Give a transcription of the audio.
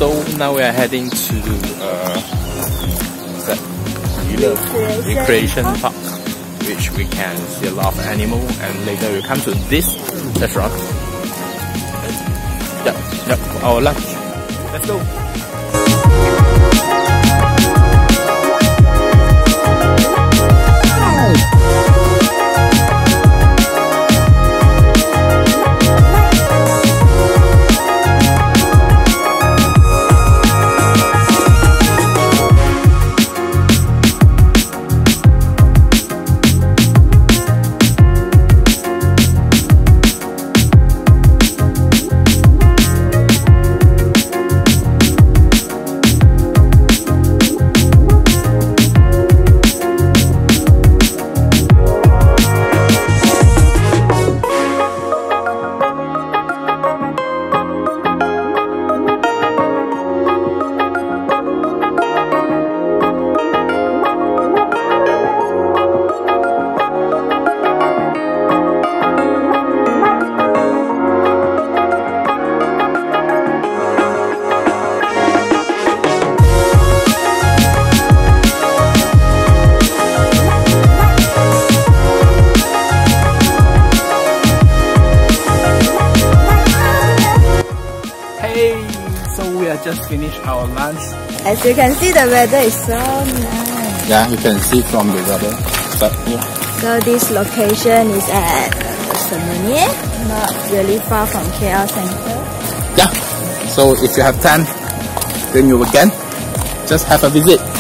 So now we are heading to recreation park, which we can see a lot of animals, and later we come to this restaurant. Yep, our lunch. Let's go. Just finished our lunch. As you can see, the weather is so nice. Yeah, you can see from the weather. But yeah. So this location is at Semunier, not really far from KL Center. Yeah. So if you have time, when you can, just have a visit.